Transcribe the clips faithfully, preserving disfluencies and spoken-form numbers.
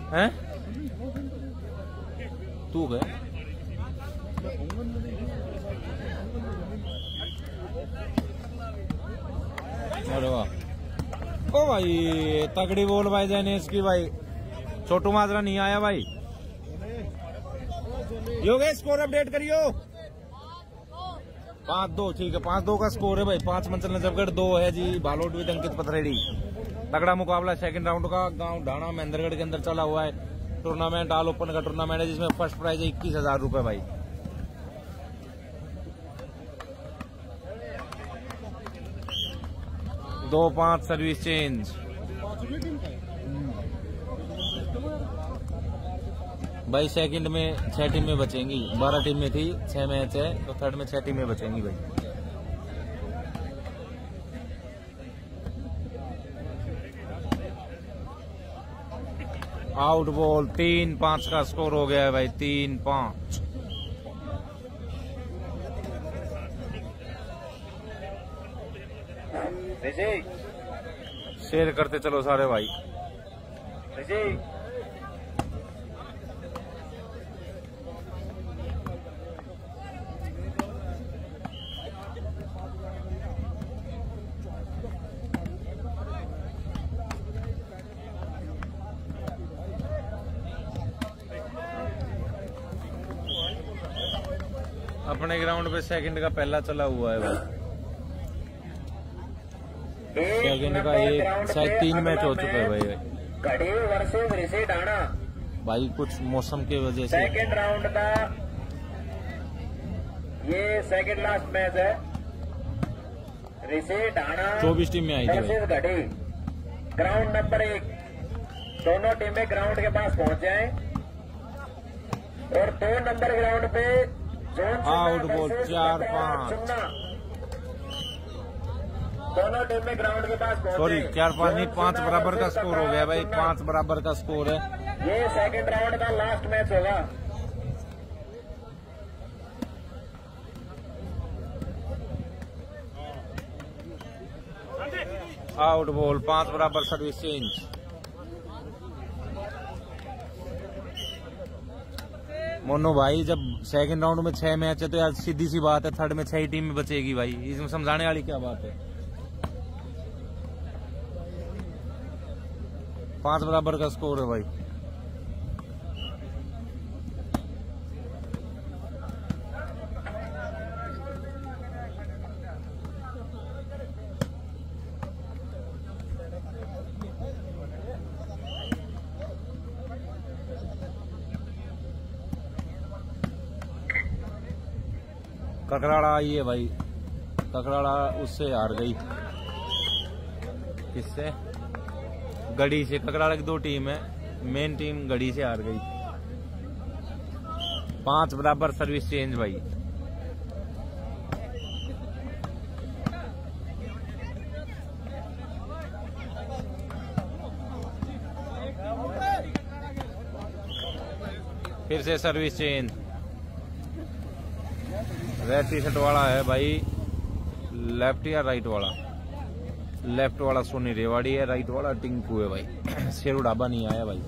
हैं तू गए अरे वाह ओ भाई तगड़ी बोल भाई जैनेश की भाई। छोटू माजरा नहीं आया भाई। योगेश स्कोर अपडेट करियो। पाँच दो ठीक है, पाँच दो का स्कोर है भाई। पांच मंचल नजफगढ़, दो है जी बालोट विद अंकित पथरेड़ी। तगड़ा मुकाबला सेकंड राउंड का गांव ढाणा महेंद्रगढ़ के अंदर चला हुआ है। टूर्नामेंट ऑल ओपन का टूर्नामेंट है जिसमें फर्स्ट प्राइज है इक्कीस हजार रूपये भाई। दो पांच सर्विस चेंज भाई। सेकंड में छह टीमें बचेंगी, बारह टीम में थी, छह मैच है तो थर्ड में छह टीमें बचेंगी भाई। आउट बॉल तीन पांच का स्कोर हो गया है भाई। तीन पांच शेयर करते चलो सारे भाई। अपने ग्राउंड पे सेकंड का पहला चला हुआ है भाई। सेकंड का एक शायद तीन मैच हो चुका है भाई। कड़ी वर्सेस ऋषि ढाणा भाई कुछ मौसम की वजह से सेकंड राउंड का ये सेकंड लास्ट मैच है। ऋषि ढाणा चौबीस टीम में आई थी वर्सेस घड़ी। ग्राउंड नंबर एक, दोनों टीमें ग्राउंड के पास पहुंच जाएं और दो नंबर ग्राउंड पे आउट बॉल चार पांच। दोनों टीम में ग्राउंड के पास पहुंचे। सॉरी चार पांच नहीं, पांच बराबर का स्कोर हो गया भाई। पांच बराबर का स्कोर है। ये सेकंड राउंड का लास्ट मैच होगा। आउट बॉल पांच बराबर सर्विस चेंज। मोनू भाई जब सेकंड राउंड में छह मैच है तो यार सीधी सी बात है थर्ड में छह ही टीम में बचेगी भाई। इसमें समझाने वाली क्या बात है। पांच बराबर का स्कोर है भाई। ककराड़ा आई है भाई। ककराड़ा उससे हार गई। किससे? गढ़ी से। ककराड़ा की दो टीम है, मेन टीम गढ़ी से हार गई। पांच बराबर सर्विस चेंज भाई। फिर से service change. Red T shirt वाला है भाई। लेफ्ट या राइट वाला? लेफ्ट वाला सोनी रेवाड़ी है, राइट वाला टिंकू है भाई। शेरू ढाबा नहीं आया भाई।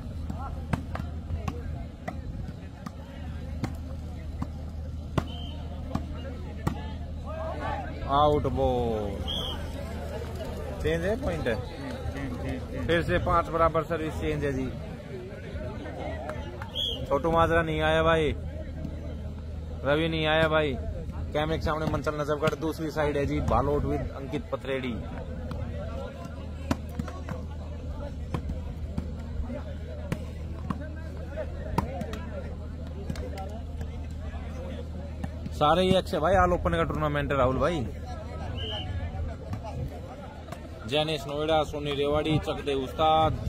आउट बॉल चेंज है, पॉइंट है। फिर से पांच बराबर सर्विस चेंज है जी। छोटू माजरा नहीं आया भाई। रवि नहीं आया भाई। कैमरे के सामने मंचल नजफगढ़। दूसरी साइड है जी बालोट विद अंकित पथरेड़ी। सारे ही एक्स है भाई। ऑल ओपन का टूर्नामेंट है राहुल भाई। जैनेश नोएडा, सोनी रेवाड़ी, चकदे उस्ताद।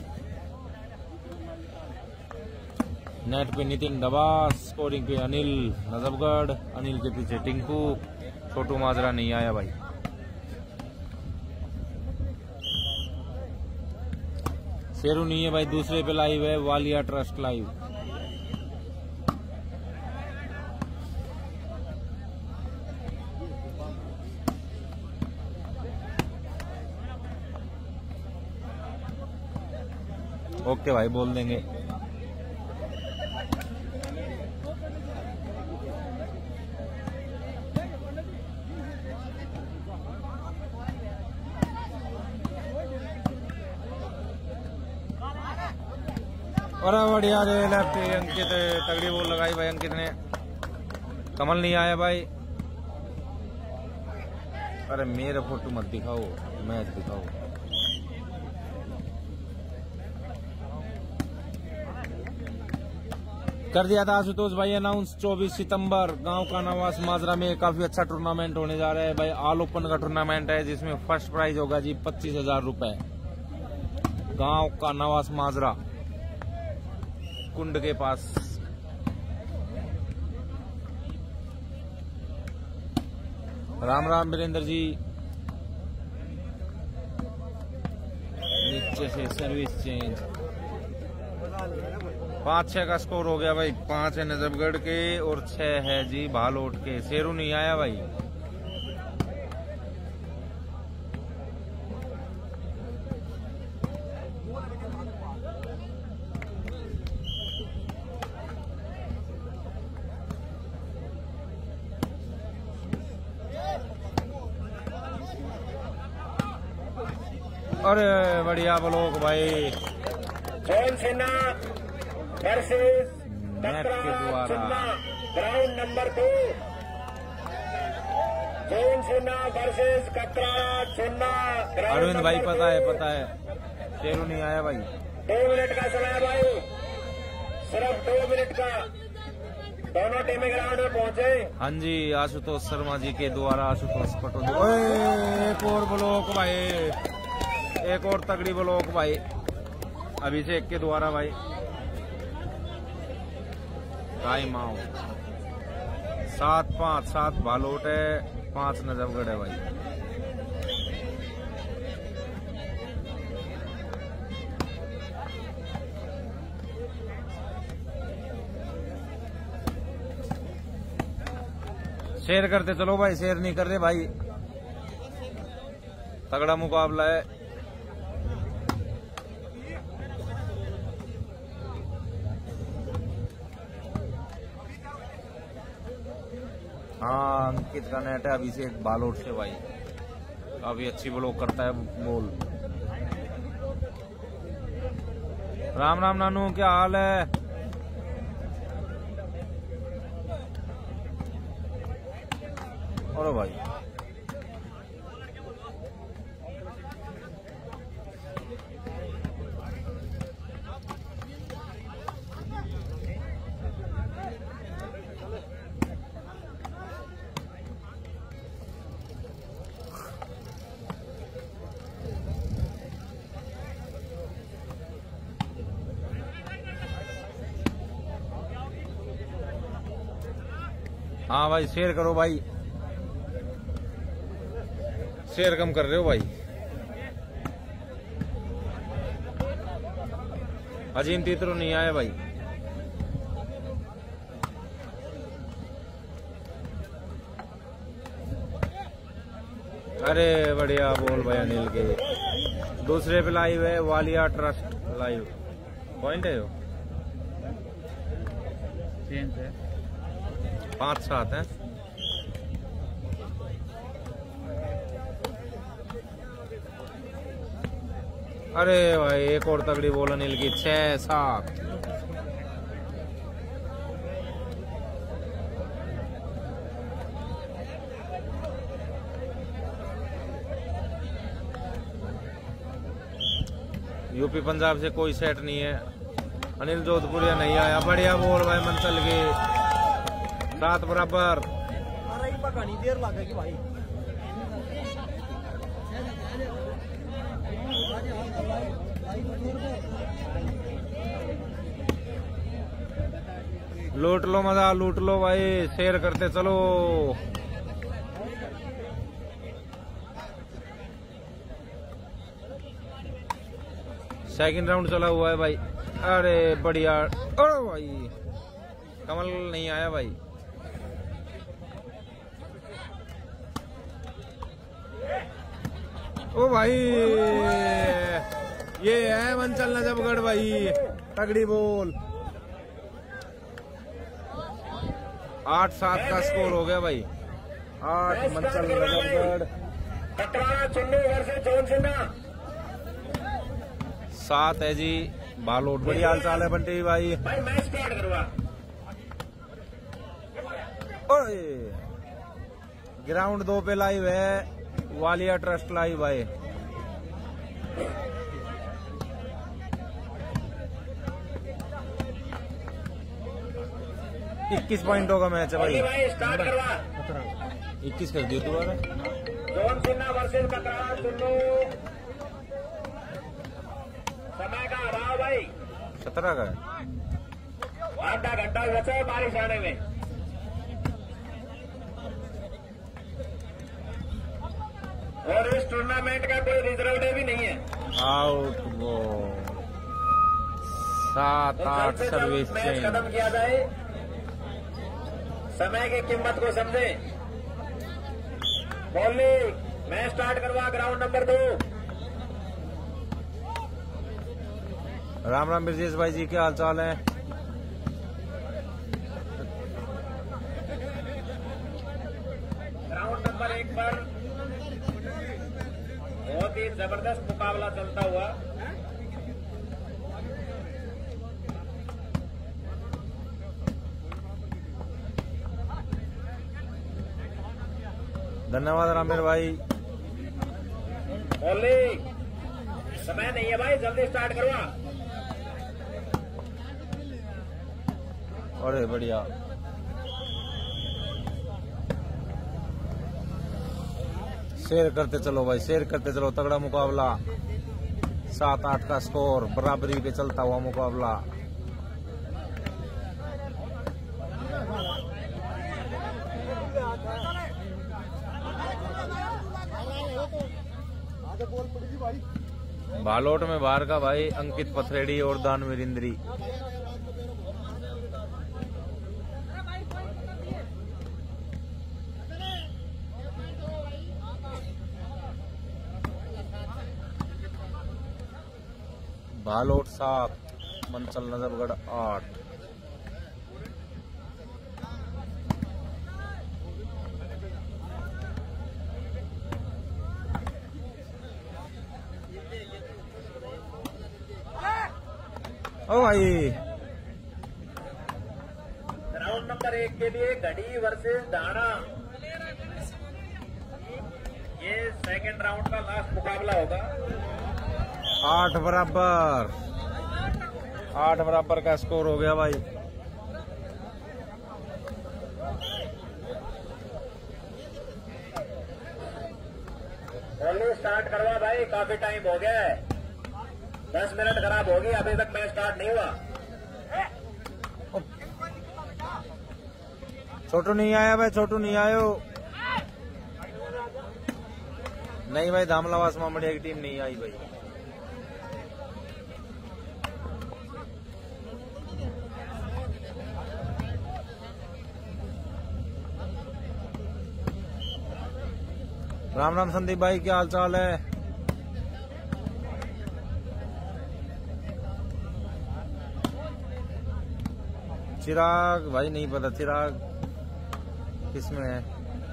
नेट पे नितिन डबा, स्कोरिंग पे अनिल नजफगढ़, अनिल के पीछे टिंकू। छोटू माजरा नहीं आया भाई। शेरू नहीं है भाई। दूसरे पे लाइव है वालिया ट्रस्ट लाइव। ओके भाई, बोल देंगे। और बढ़िया रे लेफ्ट अंकित, तगड़ी बॉल लगाई भाई अंकित ने। कमल नहीं आया भाई। अरे मेरे फोटो मत दिखाओ, मैच दिखाओ। कर दिया था आशुतोष भाई अनाउंस, चौबीस सितंबर गांव का नवास माजरा में काफी अच्छा टूर्नामेंट होने जा रहा है भाई। ऑल ओपन का टूर्नामेंट है जिसमें फर्स्ट प्राइज होगा जी पच्चीस हजार रूपये। गांव का नवास माजरा कुंड के पास। राम राम वीरेंद्र जी। नीचे से सर्विस चेंज। पांच छह का स्कोर हो गया भाई। पांच है नजफगढ़ के और छह है जी भालोट के। शेरू नहीं आया भाई। अरे बढ़िया ब्लॉक भाई। जॉन सिन्हा वर्सेस नेट के द्वारा ground number two. John Sinha versus कतरा चुन्ना। अरविंद भाई पता है पता है। शेरू नहीं आया भाई। दो मिनट का समय भाई, सिर्फ दो मिनट का। दोनों टीमें ग्राउंड में पहुंचे। हाँ जी, आशुतोष शर्मा जी के द्वारा आशुतोष पटोले। एक और ब्लॉक भाई, एक और तगड़ी ब्लॉक भाई अभिषेक के द्वारा भाई। Time out. सात पांच, सात भालोट है, पांच नजफगढ़ है भाई। शेयर करते चलो भाई, शेयर नहीं कर रहे भाई। तगड़ा मुकाबला है। हाँ अंकित का नेट है अभिषेक बालोट से भाई। काफी अच्छी ब्लॉक करता है बॉल। राम राम नानू, क्या हाल है? और भाई हाँ भाई शेयर करो भाई। शेयर कम कर रहे हो भाई। अजीम तीतरो नहीं आया भाई। अरे बढ़िया बोल भाई अनिल के। दूसरे पे लाइव है वालिया ट्रस्ट लाइव। पॉइंट है यो चेंज है। पांच सात है। अरे भाई एक और तगड़ी बोल अनिल की। छह सात। यूपी पंजाब से कोई सेट नहीं है। अनिल जोधपुरिया नहीं आया। बढ़िया बोल भाई मंसल की। सात बराबर। देर लगेगी भाई। लूट लो मजा, लूट लो भाई। शेयर करते चलो। सेकंड राउंड चला हुआ है भाई। अरे बढ़िया। अरे भाई कमल नहीं आया भाई। ओ भाई ये है मंचल नजफगढ़ भाई, तगड़ी बोल। आठ सात का स्कोर हो गया भाई। आठ मंचल नजफगढ़, सात है जी बालोट। बढ़िया हाल चाल है बंटी भाई। ग्राउंड दो पे लाइव है वालिया ट्रस्ट लाइव है। इक्कीस पॉइंटों का मैच है भाई। इक्कीस कर दियो दोबारा। समय का अभाव भाई, सत्रह का है। आधा घंटा बचा है बारिश आने में। और इस टूर्नामेंट का कोई रिजर्व डे भी नहीं है। आउट वो सात आठ सर्विस मैच खत्म किया जाए, समय की कीमत को समझे। बॉलिंग मैच स्टार्ट करवा ग्राउंड नंबर दो। राम राम ब्रजेश भाई जी, क्या हाल चाल है? ग्राउंड नंबर एक पर बहुत ही जबरदस्त मुकाबला चलता हुआ। धन्यवाद रामेर भाई। बॉलिंग समय नहीं है भाई, जल्दी स्टार्ट करवा। अरे बढ़िया। शेयर करते चलो भाई, शेयर करते चलो। तगड़ा मुकाबला, सात आठ का स्कोर, बराबरी पे चलता हुआ मुकाबला। बालोट में बाहर का भाई अंकित पथरेड़ी और दानवीर इंद्री। बालोट सात, मंचल नजफगढ़ आठ। ओ भाई, राउंड नंबर एक के लिए घड़ी वर्सेस दाना, ये सेकंड राउंड का लास्ट मुकाबला होगा। आठ बराबर, आठ बराबर का स्कोर हो गया भाई। बॉलिंग स्टार्ट करवा भाई, काफी टाइम हो गया है, दस मिनट खराब होगी, अभी तक मैच स्टार्ट नहीं हुआ। छोटू नहीं आया भाई, छोटू नहीं आयो। नहीं भाई, धामलावास मामड़िया की टीम नहीं आई भाई। राम राम संदीप भाई, क्या हाल चाल है? चिराग भाई नहीं पता, चिराग किसमें है?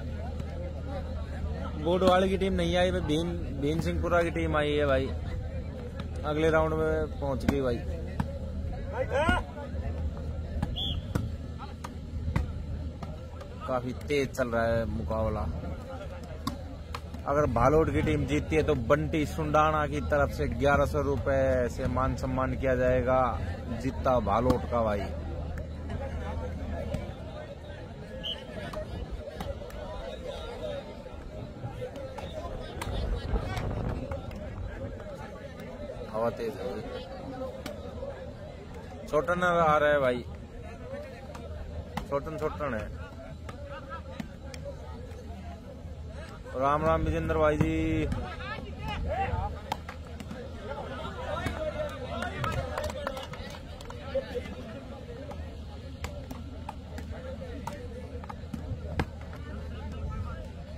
बोडवाल की टीम नहीं आई भाई, भीम भीम सिंहपुरा की टीम आई है भाई, अगले राउंड में पहुंच गई भाई। काफी तेज चल रहा है मुकाबला। अगर भालोट की टीम जीतती है तो बंटी सुंडाना की तरफ से ग्यारह सौ रुपए से मान सम्मान किया जाएगा, जीता भालोट का भाई। हवा तेज है, छोटन आ रहा है भाई, छोटन छोटन है। राम राम विजेंद्र भाई जी।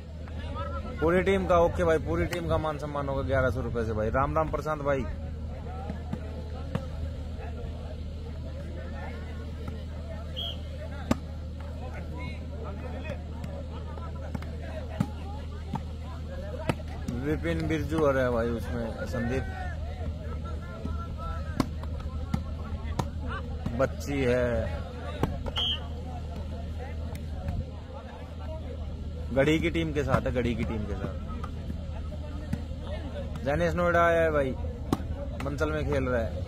पूरी टीम का ओके भाई, पूरी टीम का मान सम्मान होगा ग्यारह सौ रुपए से भाई। राम राम प्रशांत भाई। विपिन बिरजू और है भाई उसमें संदीप, बच्ची है, गढ़ी की टीम के साथ है, गढ़ी की टीम के साथ। जैनिस नोएडा आया है भाई, मंचल में खेल रहा है।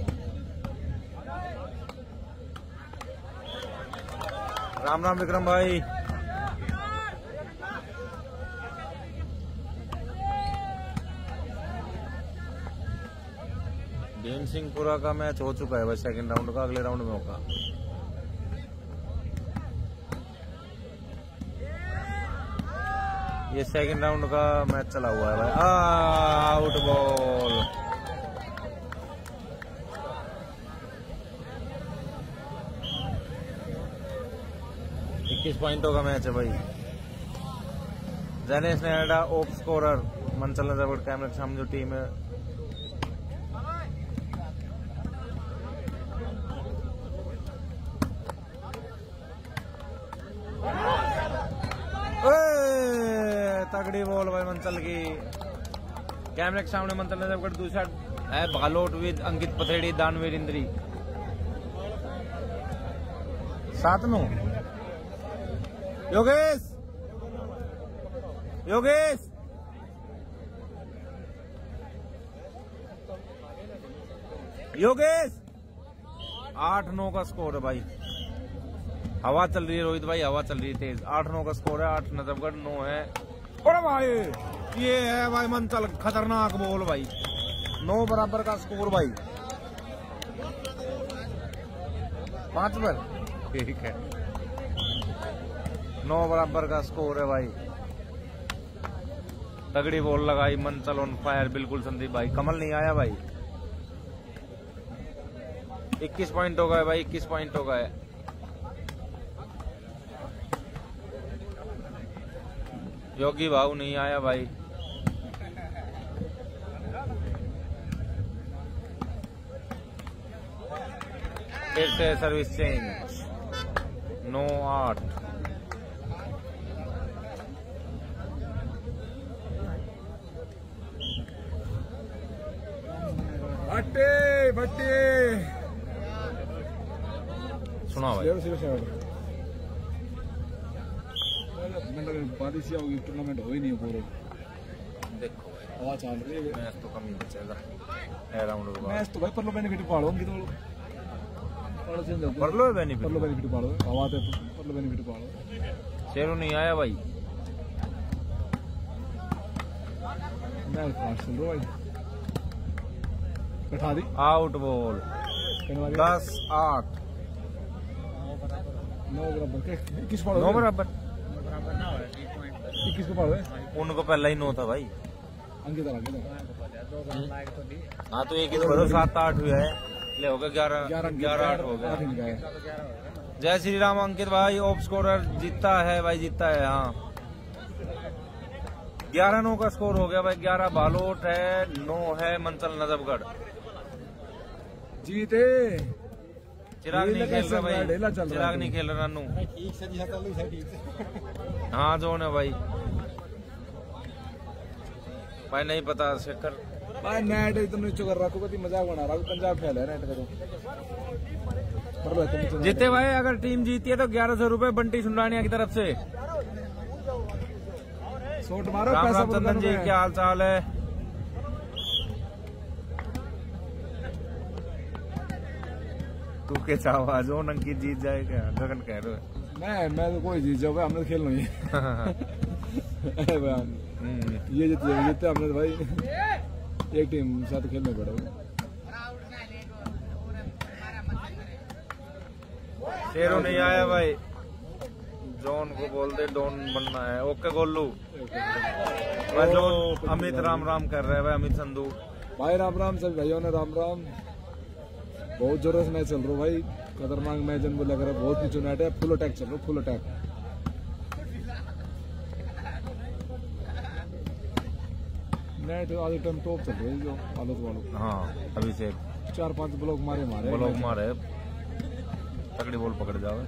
राम राम विक्रम भाई। भीम सिंहपुरा का मैच हो चुका है भाई, सेकंड राउंड का, अगले राउंड में होगा। ये सेकंड राउंड का मैच चला हुआ है भाई। Out ball. इक्कीस पॉइंटों का मैच है भाई। जैनिस नोएडा ओप स्कोरर, मंचल नजरगढ़ कैमरे के सामने जो टीम है। तगड़ी बॉल भाई मंचल की, कैमरे के सामने मंचल नजरगढ़। दूसरा है बालोट विद अंकित पथरेड़ी, दानवीर इंद्री। सात नो योगेश, योगेश योगेश आठ नौ का स्कोर है भाई। हवा चल रही है रोहित भाई, हवा चल रही है तेज। आठ नौ का स्कोर है, आठ नजरगढ़ नौ है। और भाई ये है भाई मंचल, खतरनाक बॉल भाई। नौ बराबर का स्कोर भाई, पांच पर ठीक है। नौ बराबर का स्कोर है भाई। तगड़ी बॉल लगाई, मंचल ऑन फायर बिल्कुल संदीप भाई। कमल नहीं आया भाई। इक्कीस पॉइंट हो गए भाई, इक्कीस पॉइंट हो गए। योगी भाऊ नहीं आया भाई। फिर से सर्विस चेंज, नौ आठ। भट्टे भट्टे सुना भाई। बारिश होगी, टूर्नामेंट हो ही नहीं पूरे। देखो भाई हवा चल रही है, मैच तो कम ही बचेगा राउंड के बाद। मैच तो भाई पर लो बेनिफिट पाड़ो हम कितो पाड़ो से जाओ कर लो बेनिफिट, पर लो बेनिफिट पाड़ो। हवा ते पर लो बेनिफिट पाड़ो। शेरू नहीं आया भाई। मैं फास्ट चल रहा भाई, बैठा दी। आउट बॉल, दस आठ। नौ बराबर के इक्कीस पाड़ो। नौ बराबर इक्कीस को पाड़ो। उनको पहला ही नौ था भाई। अंकित आ गया। हाँ तो एक ही तो करो, सात आठ हुआ है, ले हो गया ग्यारह, ग्यारह आठ हो गया। जय श्री राम अंकित भाई। ओप स्कोरर जीतता है भाई, जीतता है। हाँ ग्यारह नौ का स्कोर हो गया भाई। ग्यारह बालोट है, नौ है मंचल नजफगढ़। जीते। चिराग नहीं खेल रहा भाई, चिराग नहीं खेल रहा। नू ठीक से दिया कर लो ठीक से। हाँ जोन है भाई। भाई नहीं पता शेखर भाई नेट इतना नीचे कर रखो, कभी मजाक बना रहा हूँ। पंजाब खेल है नेट करो। जीते भाई, अगर टीम जीती है तो ग्यारह सौ रूपये बंटी सुंडानिया की तरफ से। शॉट मारो। राम राम चंदन जी, क्या हाल चाल है? तू के चाहो आज हो अंकित जीत जाए क्या? गगन कह रहे हो। मैं मैं तो कोई जीत जाओ भाई, हमने तो खेलना ही ये जीत जाए जीतते हमने तो भाई। एक टीम साथ खेलने पड़ेगा। शेरू नहीं आया भाई। जॉन को बोल दे डॉन बनना है। ओके गोलू भाई। जॉन अमित राम राम कर रहे हैं भाई, अमित संधू भाई। राम राम सभी भाइयों ने राम राम। बहुत जोरों से मैच चल रहा भाई, खतरनाक मैच इनको लग रहा है। बहुत नीचे नेट है, फुल अटैक चल रहा, फुल अटैक। नेट आधे टाइम टॉप चल रही है जो आलोक वालों। हाँ अभी से चार पांच ब्लॉक मारे मारे ब्लॉक मारे, तगड़ी बॉल पकड़ जाओ।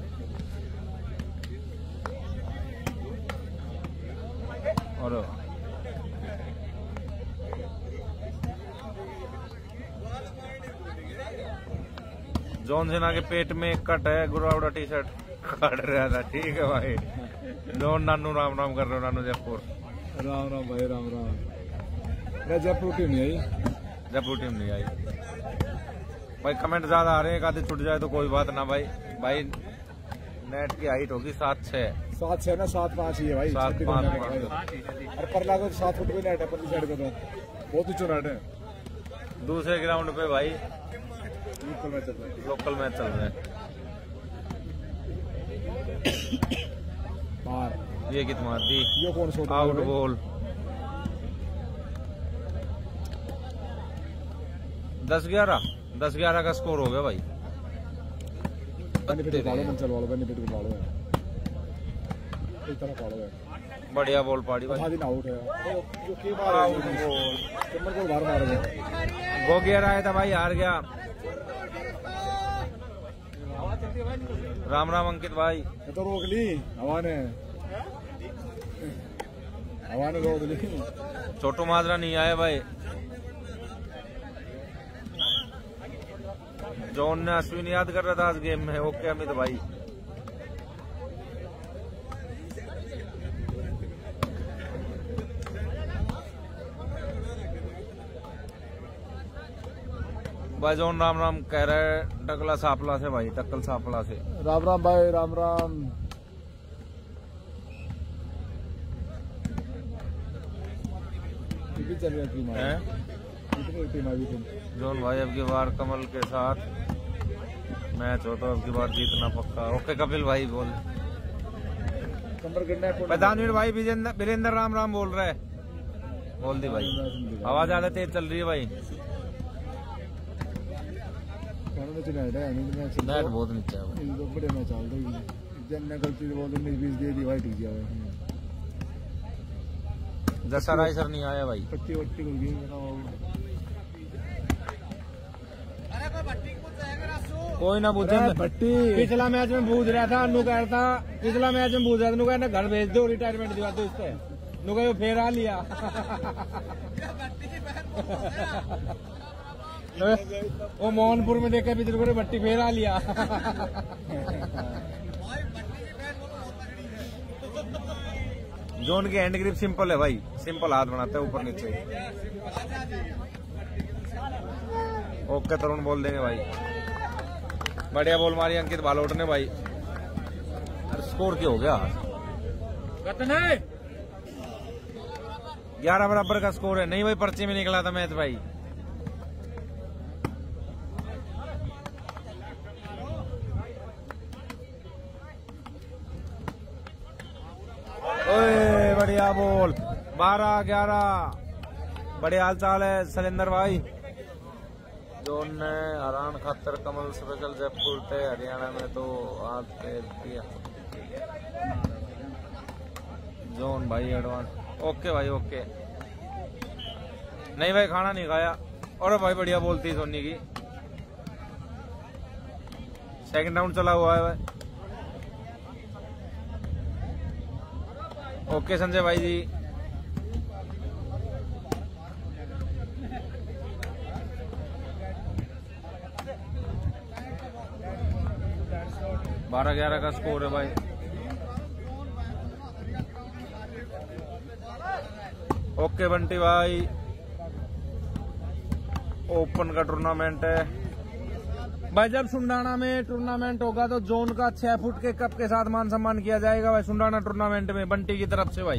और जॉन सेना के पेट में कट है, गुरावड़ा टी शर्ट काट रहा था। ठीक है भाई। जॉन नानू राम राम कर रहे हो, नानू जयपुर। राम राम भाई, राम राम। मैं जयपुर टीम नहीं आई, जयपुर टीम नहीं आई भाई। कमेंट ज्यादा आ रहे हैं, आधे छुट जाए तो कोई बात ना भाई। भाई नेट की हाइट होगी सात छह सात छह ना सात पाँच ही है भाई। सात छत्तीस पाँच नेट है पाँच। भाई। और परला को सात फुट पे नेट है, परली साइड पे तो बहुत ऊंचा नेट है। दूसरे ग्राउंड पे भाई लोकल मैच चल रहा है। लोकल मैच चल रहा है। बाहर ये कित मार दी, ये कौन सा आउट बॉल। दस ग्यारह दस ग्यारह का स्कोर हो गया भाई। बेनिफिट पालो मंचल वालों, बेनिफिट को पालो है एक तरह पालो है। बढ़िया बॉल पाड़ी भाई। आधी आउट है जो की बार चमर को बाहर मार गया। गो गियर आया था भाई, हार गया। राम राम अंकित भाई। ये तो रोक ली हवा ने, हवा ने रोक ली। छोटू माजरा नहीं आए भाई। जॉन ने अश्विन याद कर रहा था आज गेम में। ओके अमित भाई। भाई जॉन राम राम कह रहा है टकला सापला से भाई, टक्कल सापला से। राम राम भाई, राम राम। कितनी चल रही है टीम? हैं? कितनी टीम अभी तुम? जॉन भाई अब की बार कमल के साथ मैच हो तो अब की बार जीतना पक्का। ओके कपिल भाई बोल। कमर गिरना है। प्रधानवीर भाई विजेंद्र वीरेंद्र राम राम बोल रहे है। बोल दी भाई। आवाज ज्यादा तेज चल रही है भाई। नेट बहुत नीचे है भाई। बड़े मैच चल रही है। जन ने गलती से बोल दी, बीस दे दी भाई, ठीक है। जैसा राय सर नहीं आया भाई। पट्टी वट्टी खुल गई। कोई ना पूछे भट्टी पिछला मैच में बूझ रहा था। अनु कह रहा था पिछला मैच में बूझ रहा था। कहना घर भेज दो, रिटायरमेंट दिवा दो इससे। नु कहो फेर आ लिया। वो मोहनपुर में देखा पिछले को भट्टी फेर आ लिया। जोन की हैंड ग्रिप सिंपल है भाई, सिंपल हाथ बनाता है ऊपर नीचे। ओके तरुण बोल देंगे भाई। बढ़िया बॉल मारी अंकित भालोट ने भाई। स्कोर क्या हो गया? ग्यारह बराबर का स्कोर है। नहीं भाई पर्चे में निकला था मैच भाई। ओए बढ़िया बॉल। बारह ग्यारह बढ़िया हाल चाल है सलेंदर भाई। जोन ने हरान खातर कमल स्पेशल जयपुर थे हरियाणा में तो आज दिया जोन भाई एडवांस। ओके भाई ओके। नहीं भाई खाना नहीं खाया। और भाई बढ़िया बोलती सोनी की। सेकंड राउंड चला हुआ है भाई। ओके संजय भाई जी। बारह ग्यारह का स्कोर है भाई। ओके बंटी भाई। ओपन का टूर्नामेंट है भाई। जब सुंडाना में टूर्नामेंट होगा तो जोन का छह फुट के कप के साथ मान सम्मान किया जाएगा भाई। सुंडाना टूर्नामेंट में बंटी की तरफ से भाई।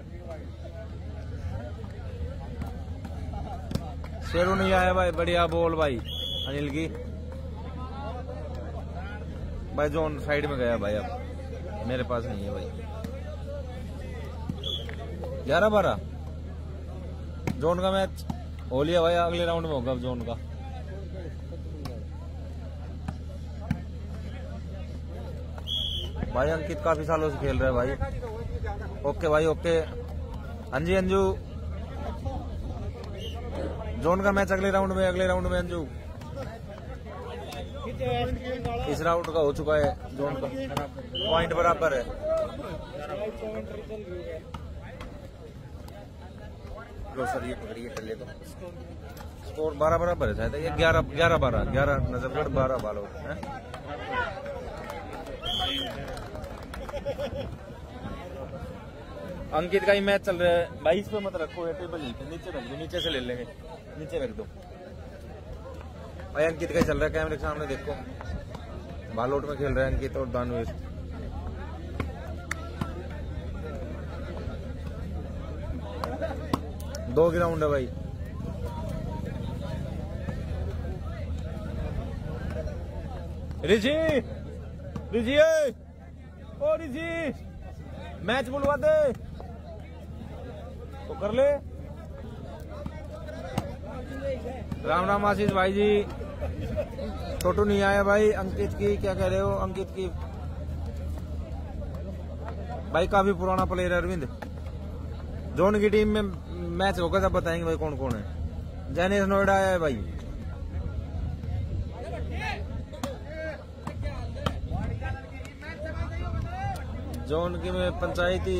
शेरू नहीं आया भाई। बढ़िया बॉल भाई अनिल की। भाई जोन साइड में गया भाई। अब मेरे पास नहीं है भाई। ग्यारह बारह जोन का मैच हो लिया भाई। अगले राउंड में होगा जोन का। भाई अंकित काफी सालों से खेल रहे हैं भाई। ओके भाई ओके। अंजी अंजू जोन का मैच अगले राउंड में। अगले राउंड में अंजू इस राउंड का हो चुका है। जोन का पॉइंट बराबर है। लो सर ये पकड़िए कर ले तो स्कोर बारह बराबर है शायद, ये ग्यारह ग्यारह बारह ग्यारह नजफगढ़ बारह बालोट है। अंकित का ही मैच चल रहा है भाई, इस पे मत रखो, ये टेबल ही पे नीचे रख दो, नीचे से ले लेंगे, नीचे रख दो भाई। अंकित का ही चल रहा है, कैमरे के सामने देखो, बालोट में खेल रहे हैं अंकित और दानवीर। दो ग्राउंड है भाई। रिजी रिजी ओ रिजी मैच बुलवा दे तो कर ले। राम राम आशीष भाई जी, छोटू नहीं आया भाई। अंकित की क्या कह रहे हो? अंकित की भाई काफी पुराना प्लेयर है अरविंद। जोन की टीम में मैच होगा तब बताएंगे भाई कौन कौन है। जैनेश नोएडा आया है भाई। जोन की में पंचायती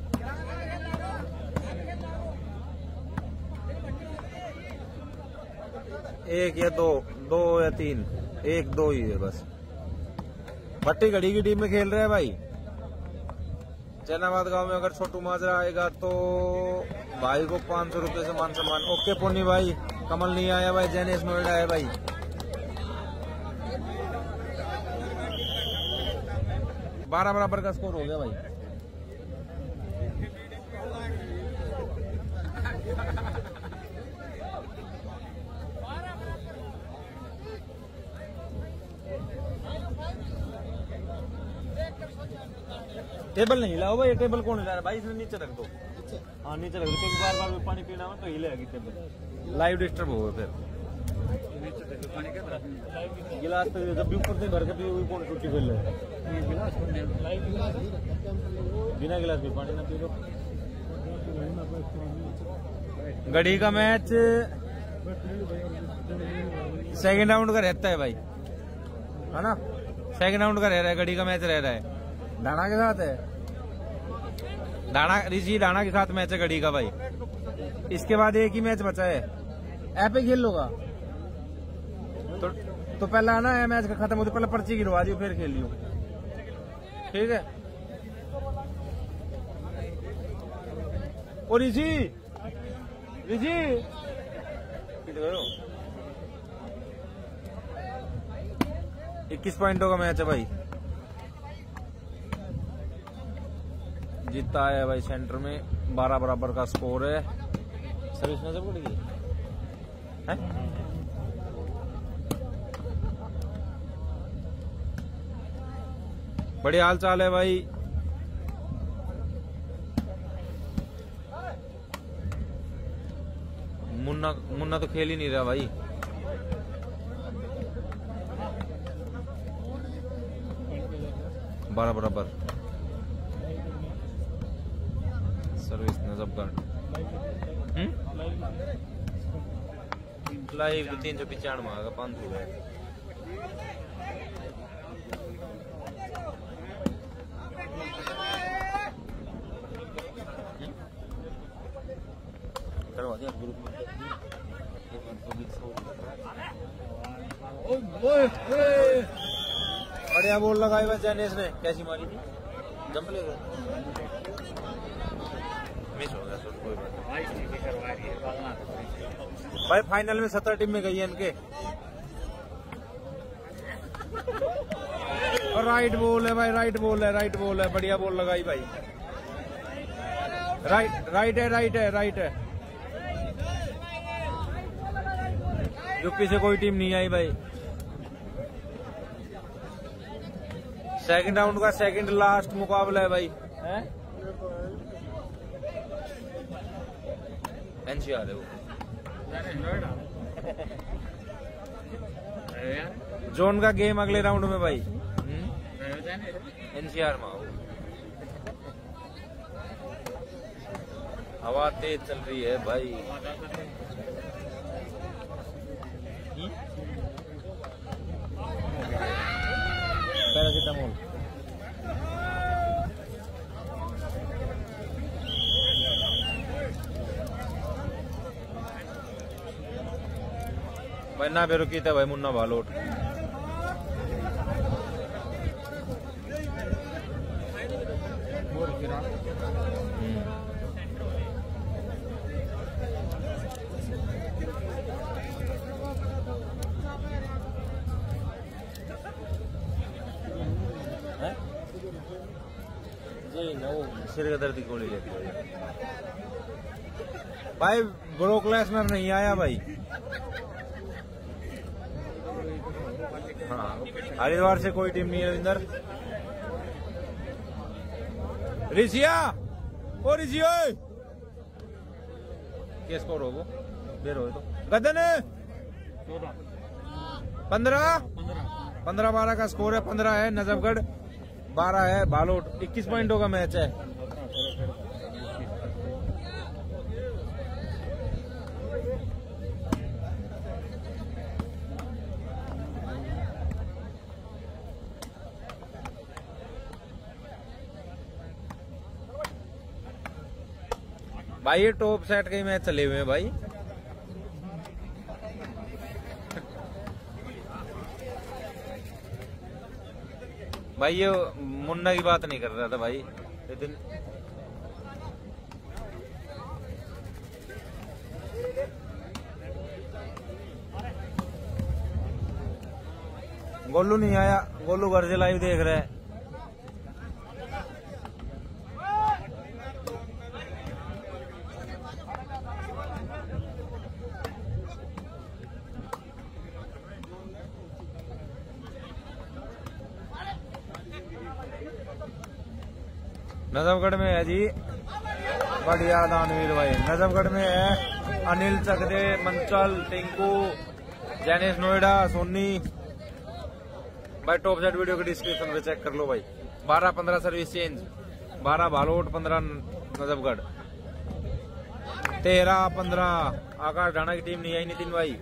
एक या दो दो या तीन, एक दो ही है बस। भट्टी घड़ी की टीम में खेल रहे हैं भाई। जैनाबाद गांव में अगर छोटू माजरा आएगा तो भाई को पाँच सौ रुपये से मान सम्मान। ओके पुन्नी भाई। कमल नहीं आया भाई, जैनेश नोएडा है भाई। बारह बराबर का स्कोर हो गया भाई। टेबल नहीं हिलाओ भाई, ये टेबल कौन हिला रहा है भाई? इसने नीचे रख दो। हाँ नीचे रख दो, क्योंकि बार बार में पानी पीना हो तो हिलेगी टेबल, लाइव डिस्टर्ब होगा फिर। गिलास तो जब भी ऊपर से भर के पी कौन टूटी खेल है? बिना गिलास भी पानी ना पी लो। गढ़ी का मैच सेकंड राउंड का रहता है भाई, है ना? सेकंड राउंड का रह रहा है, गढ़ी का मैच रह रहा है। डाणा के साथ है, डाणा ऋषि डाणा के साथ मैच है गढ़ी का भाई। इसके बाद एक ही मैच बचा है। ऐप पे खेल लोगा तो, तो पहला है ना ये मैच का खत्म हो तो पहले पर्ची गिरवा दियो फिर खेल लियो, ठीक है? और ऋषि ऋषि इक्कीस पॉइंटों का मैच है भाई। जीतता है भाई सेंटर में। बारह बराबर का स्कोर है। सर्विस नजर पड़ेगी है? बड़ी हाल चाल है भाई। मुन्ना मुन्ना तो खेल ही नहीं रहा भाई। बारह बराबर सर्विस नजफगढ़। लाइव तो तीन सौ पिचानवे आएगा, पाँच सौ करवा दिया ग्रुप में। बढ़िया बॉल लगाई हुआ जैनेश ने, कैसी मारी थी? जंप ले गया, मिस हो गया। कोई बात भाई। फाइनल में सत्तर टीम में गई है इनके। और राइट बॉल है भाई, राइट बॉल है, राइट बॉल है। बढ़िया बॉल लगाई भाई। राइट राइट है, राइट है, राइट है। यूपी से कोई टीम नहीं आई भाई। सेकंड राउंड का सेकंड लास्ट मुकाबला है भाई। है एनसीआर है वो। जोन का गेम अगले राउंड में भाई। एनसीआर में हवा तेज चल रही है भाई। पैरासिटामोल भाई ना बेरुकी थे भाई मुन्ना भालोट। जी ना वो सिर का दर्द की गोली लेती है भाई। ब्रोक लेसनर नहीं आया भाई। हाँ हरिद्वार से कोई टीम नहीं है रविंदर। ऋषिया ओ ऋषिया क्या स्कोर हो वो देर हो तो गदन पंद्रह पंद्रह बारह का स्कोर है। पंद्रह है नजफगढ़, बारह है बालोट। इक्कीस पॉइंटों का मैच है। भाई ये टॉप सेट के मैच चले हुए हैं भाई। भाई ये मुन्ना की बात नहीं कर रहा था भाई लेकिन गोलू नहीं आया। गोलू घर से लाइव देख रहे हैं। नजफगढ़ में है जी बढ़िया दानवीर भाई। नजफगढ़ में है अनिल चकदे, मंचल, टिंकू, जैनिस नोएडा, सोनी भाई। टॉप सेट वीडियो के डिस्क्रिप्शन पे चेक कर लो भाई। बारह पंद्रह सर्विस चेंज, बारह भालोट, पंद्रह नजफगढ़, तेरह पंद्रह आकाश ढाणा की टीम नहीं आई नितिन भाई।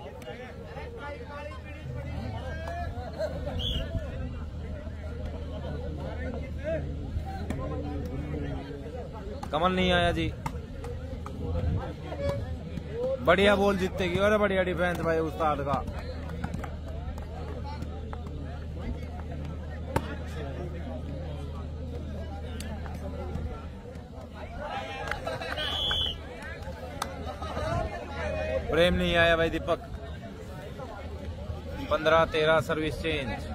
कमल नहीं आया जी। बढ़िया बॉल जीतेगी और बढ़िया डिफेंस भाई उस्ताद का। प्रेम नहीं आया भाई दीपक। पंद्रह तेरह सर्विस चेंज।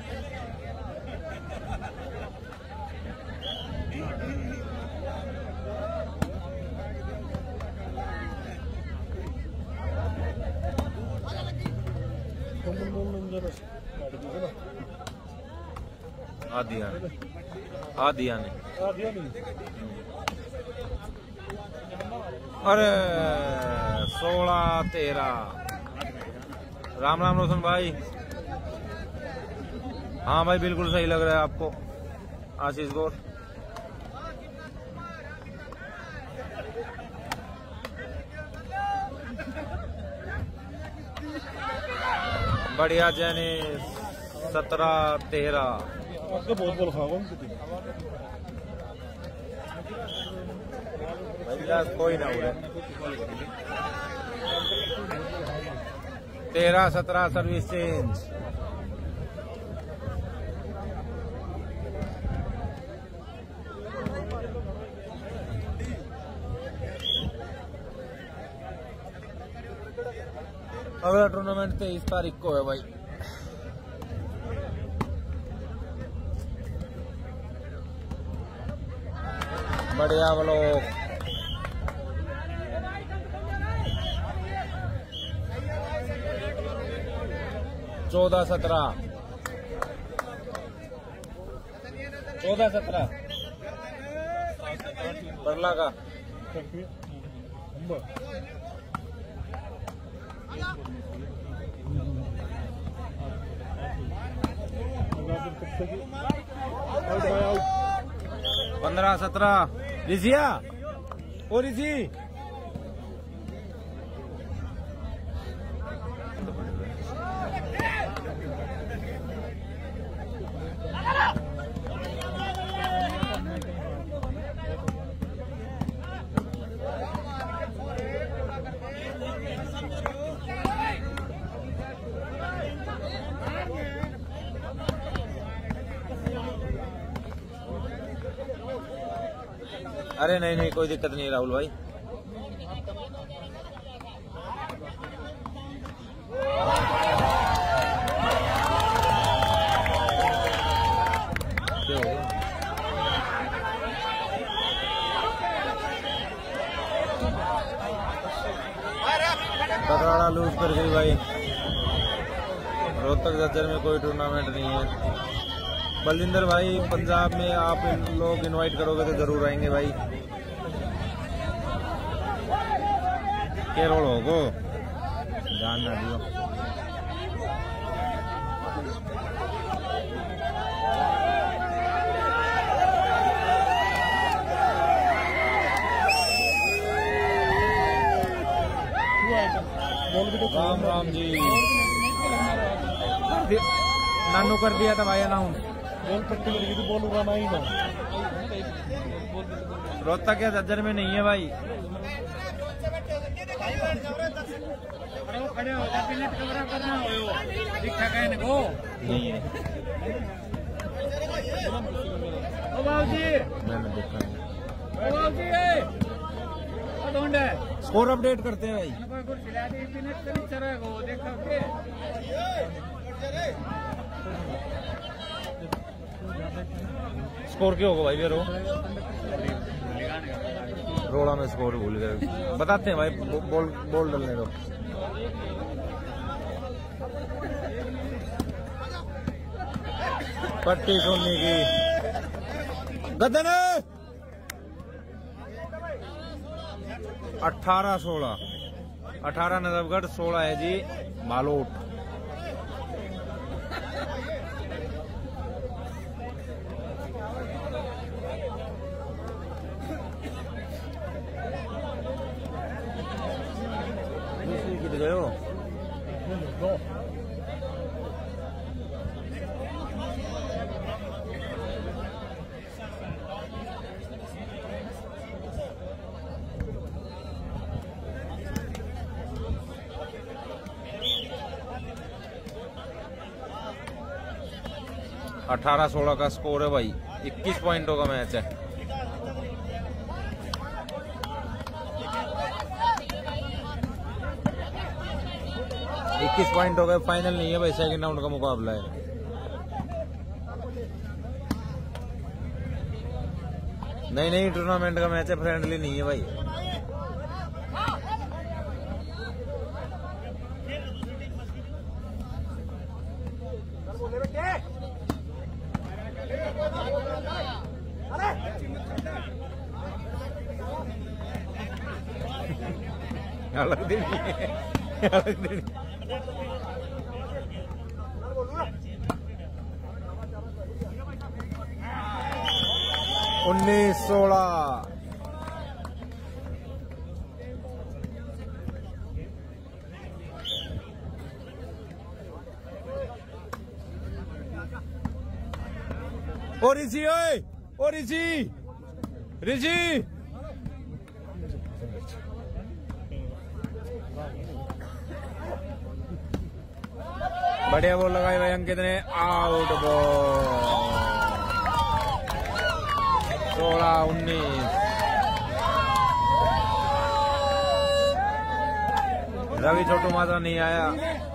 आदिया आदिया ने अरे सोलह तेरह। राम राम रोशन भाई। हाँ भाई बिल्कुल सही लग रहा है आपको आशीष गौर। बढ़िया जैनी सत्रह तेरह। बहुत बॉल खाओ कोई ना हो। तेरह सत्रह सर्विस चेंज। अगला टूर्नामेंट तेईस तारीख को है भाई। बढ़िया बोलो। चौदह सत्रह चौदह सत्रह बरला का। पंद्रह सत्रह रिजिया ओ रिजी अरे नहीं नहीं कोई दिक्कत नहीं राहुल भाई। कटराड़ा लूज कर गई भाई। रोहतक जज्जर में कोई टूर्नामेंट नहीं है। बलजिंदर भाई पंजाब में आप इन लोग इनवाइट करोगे तो जरूर आएंगे भाई। केरल होगो जान ना दियो। राम राम जी नानू कर दिया था भाई अनाउंस। रोहतक के जज्जर में नहीं है भाई। नहीं है मैंने देखा नहीं। स्कोर अपडेट करते हैं भाई। स्कोर क्यों होगा भाई बेरो? रोड़ा में स्कोर भूल गए। बताते हैं भाई बॉल बॉल डालने दो। पट्टी सोनी की गदन अठारह सोलह अठारह नजफगढ़ सोलह है जी बालोट। दूसरी गए हो अठारह सोलह का स्कोर है भाई। इक्कीस पॉइंटों का मैच है। इक्कीस पॉइंट हो गए। फाइनल नहीं है भाई, सेकंड राउंड का मुकाबला है। नहीं नहीं टूर्नामेंट का मैच है, फ्रेंडली नहीं है भाई। अलग दिन अलग दिन उन्नीस सोलह और ऋषि ओए ओ ऋषि ऋषि बढ़िया बॉल लगाई भाई अंकित ने। आउट बॉल सोलह उन्नीस। रवि छोटू मात्रा नहीं आया।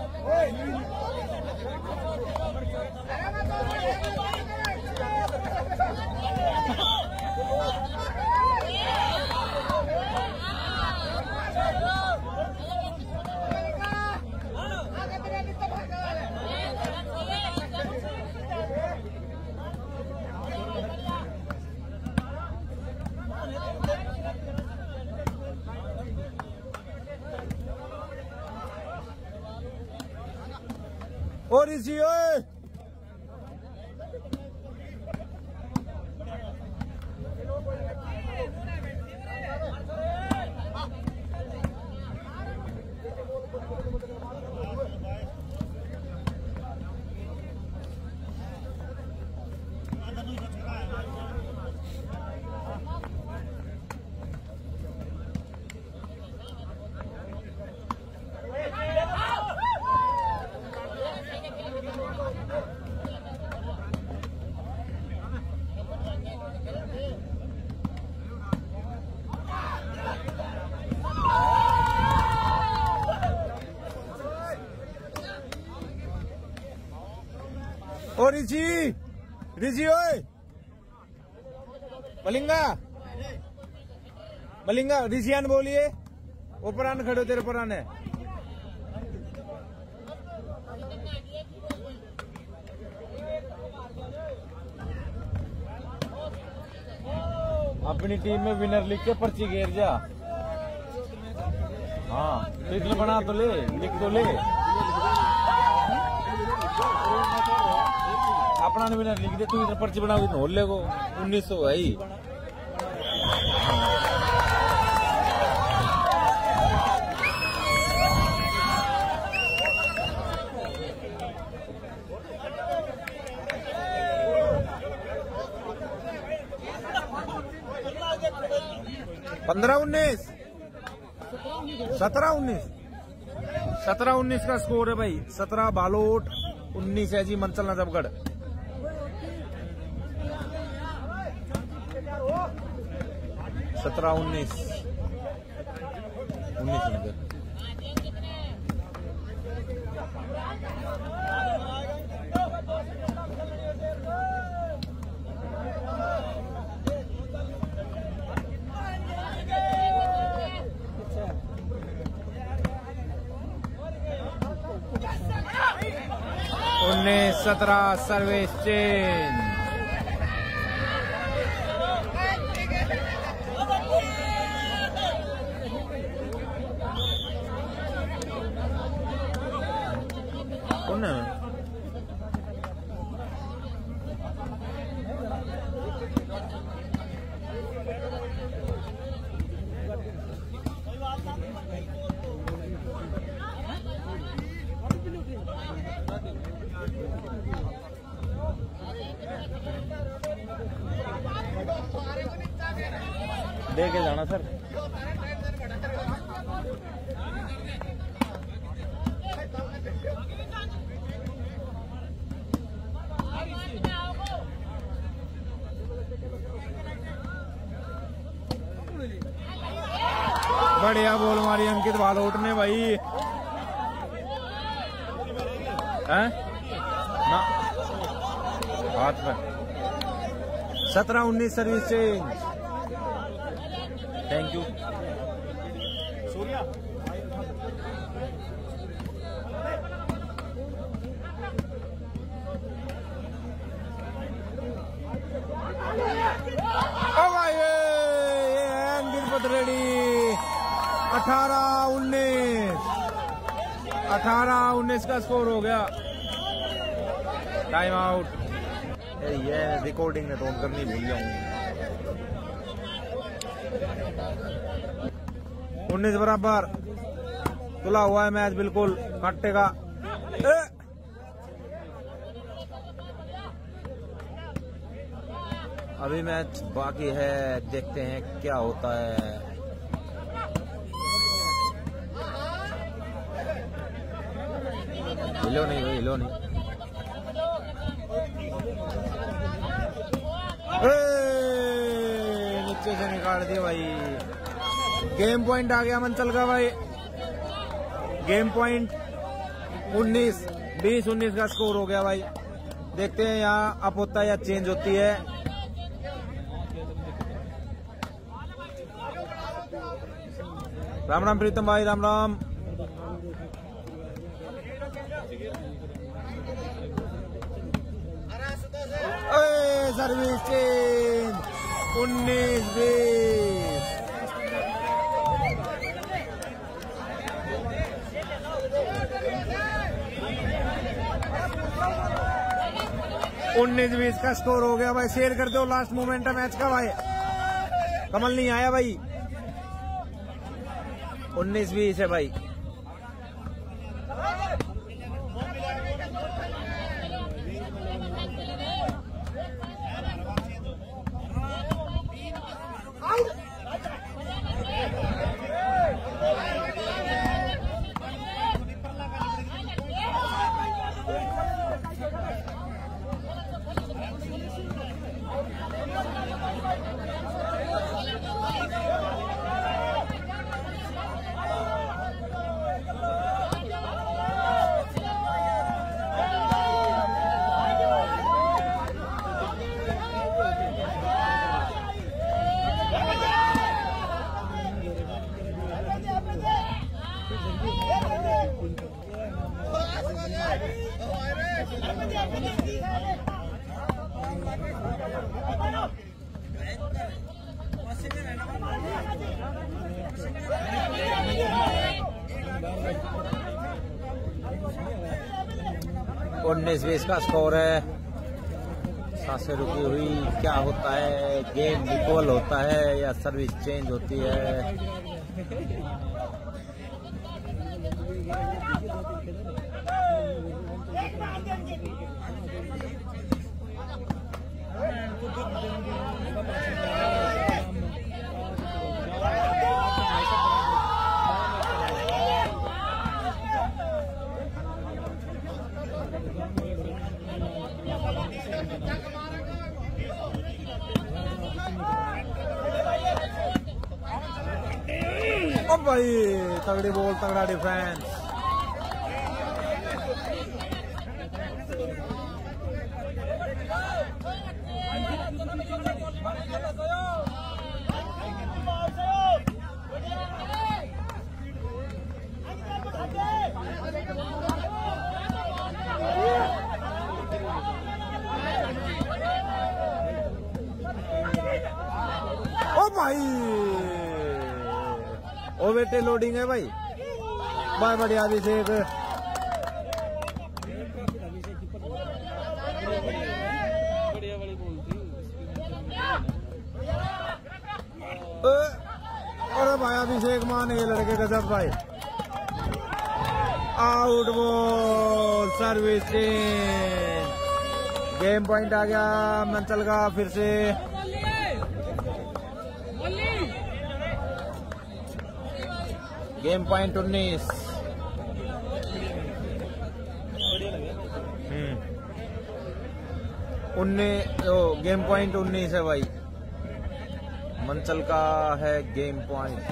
और इसी ओए ओ ऋषि ऋषि ओए मलिंगा मलिंगा ऋषियान बोलिए वो परान खड़े हो तेरे परान है। अपनी टीम में विनर लिख के पर्ची घेर जा। हाँ तो बना तो ले लिख तो ले अपना विनर लिख दे तू इधर पर्ची बना हो ले को उन्नीस सौ है ही। पंद्रह उन्नीस सत्रह उन्नीस सत्रह उन्नीस का स्कोर है भाई। सत्रह बालोट उन्नीस है जी मंचल नजफगढ़। सत्रह उन्नीस उन्नीस उन्नीस सत्रह सर्विस चेंज। कौन है? दे के जाना सर। बढ़िया बॉल मारी अंकित बालोट ने भाई हैं ना हाथ में। सत्रह उन्नीस service change. Thank you Surya. ओ भाई ये अंकित पथरेड़ी। अठारह उन्नीस अठारह उन्नीस का स्कोर हो गया। Time out. ये रिकॉर्डिंग में तो ऑन करनी भूल जाऊंगी। उन्नीस बराबर तुला हुआ है मैच बिल्कुल काटेगा। अभी मैच बाकी है, देखते हैं क्या होता है। हिलो नहीं भाई हिलो नहीं। नीचे से निकाल दिया भाई। गेम पॉइंट आ गया मंचल का भाई। गेम पॉइंट उन्नीस बीस उन्नीस का स्कोर हो गया भाई। देखते हैं यहाँ अप होता है या चेंज होती है। राम राम प्रीतम भाई राम राम। सर्विस चेंज उन्नीस बीस। उन्नीस बीस का स्कोर हो गया भाई। शेयर कर दो लास्ट मोमेंट है मैच का भाई। कमल नहीं आया भाई। उन्नीस बीस है भाई। उन्नीस बीस का स्कोर है। सांसें रुकी हुई, क्या होता है, गेम इक्वल होता है या सर्विस चेंज होती है? अब भाई तगड़ी बॉल, तगड़ा डिफेंस। ओ भाई ओ बेटे लोडिंग है भाई, बहुत बढ़िया अभिषेक। अरे भाई अभिषेक मान ये लड़के गजब भाई। Out ball, service change, game point आ गया मंचल का फिर से। गेम पॉइंट उन्नीस। उन्नीस गेम पॉइंट उन्नीस है भाई, मंचल का है गेम पॉइंट।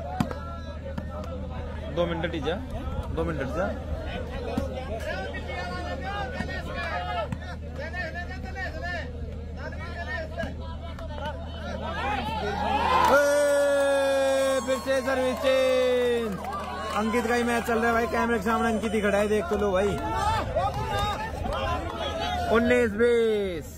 दो मिनट ही जा, दो मिनट जा। फिर से सर्विस चेंज। अंकित का ही मैच चल रहा है भाई, कैमरे के सामने अंकित ही खड़ा है, देख तो लो भाई। उन्नीस बीस।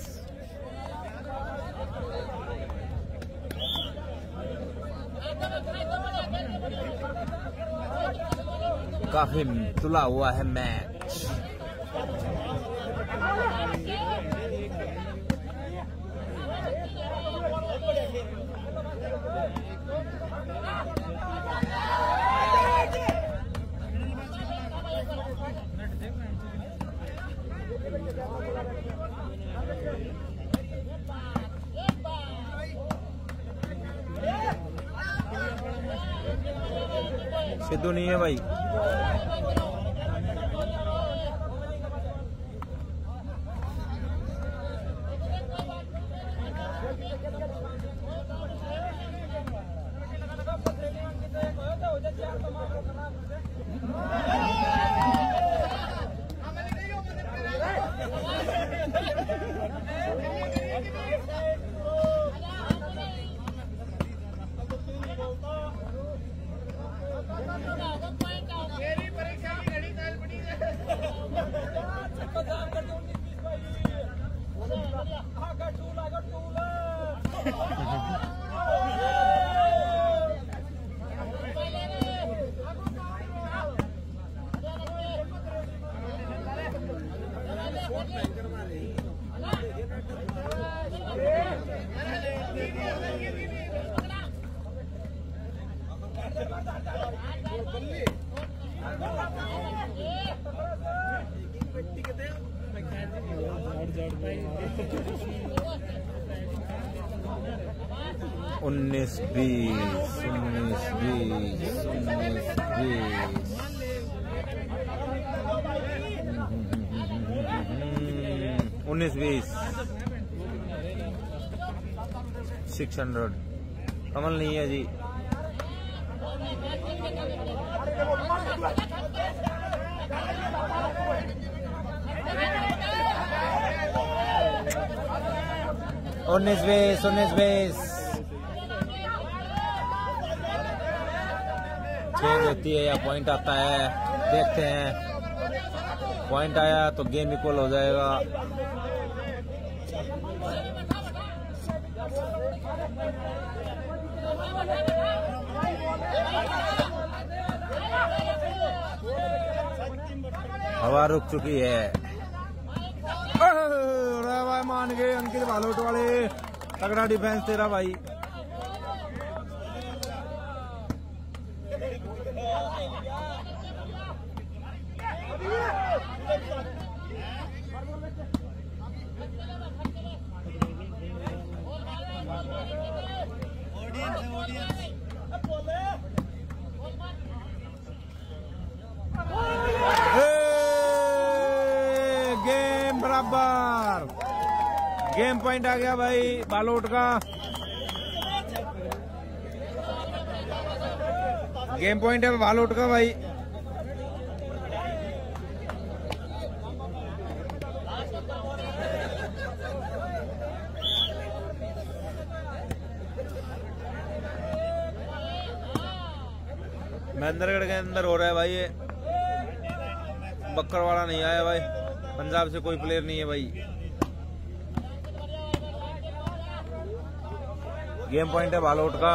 काफी तुला हुआ है मैच। सिद्धू नहीं है भाई। उन्नीस बीस, उन्नीस बीस, उन्नीस बीस। उन्नीस बीस सिक्स हंड्रेड। कमल नहीं है जी। उन्नीस बीस, उन्नीस बीस। चेंज होती है या पॉइंट आता है, देखते हैं। पॉइंट आया तो गेम इक्वल हो जाएगा। हवा रुक चुकी है। अरे भाई मान गए अंकित भालोट वाले, तगड़ा डिफेंस तेरा भाई। गेम बराबर, गेम पॉइंट आ गया भाई बालोट का। गेम पॉइंट है बालोट का भाई। महेंद्रगढ़ के अंदर हो रहा है भाई ये, बक्करवाड़ा नहीं आया भाई, पंजाब से कोई प्लेयर नहीं है भाई। गेम पॉइंट है बालोट का।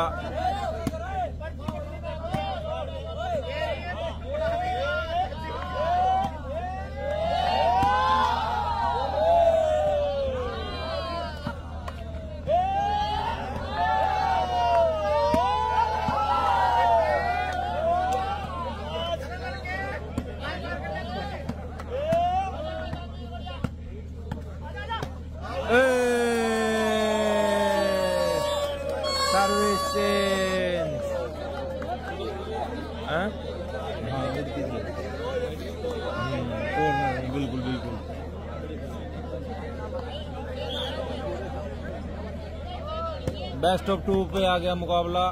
सर्विस चेंज, बिल्कुल बिल्कुल। बेस्ट ऑफ टू पे आ गया मुकाबला।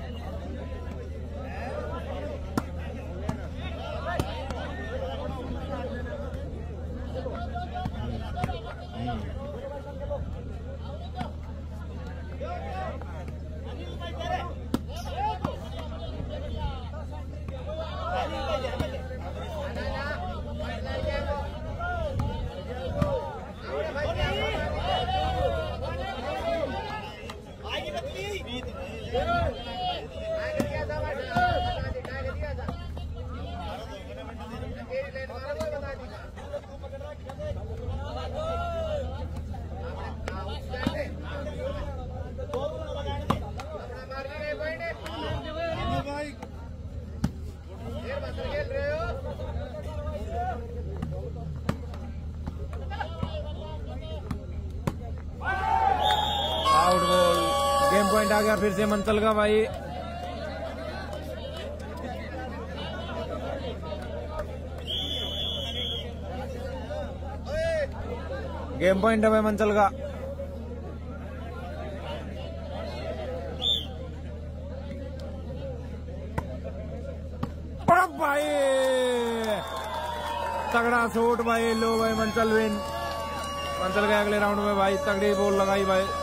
आउट बॉल, गेम पॉइंट आ गया फिर से मंचल का भाई। गेम पॉइंट है भाई मंचल का। भाई तगड़ा शॉट भाई, लो भाई मंचल विन। मंचल गए अगले राउंड में भाई, तगड़ी बॉल लगाई भाई।